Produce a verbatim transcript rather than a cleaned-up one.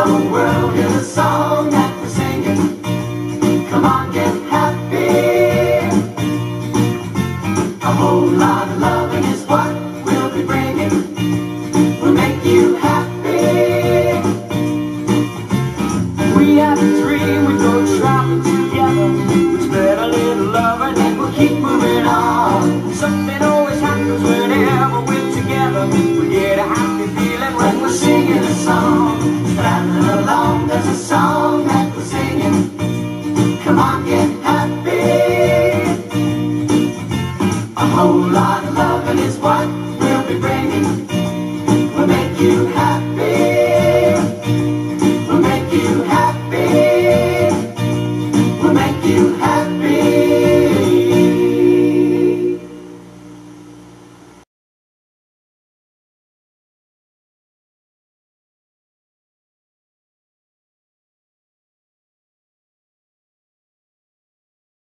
whole world is a song that we're singing. Come on, get happy. A whole lot of loving is what we'll be bringing. We'll make you happy. We have a dream, we go traveling together. We spread a little love and then we'll keep moving on. Something always happens whenever we're together. We get a happy feeling when we're singing a song. Traveling along, there's a song that we're singing. Come on, get happy. A whole lot of loving is what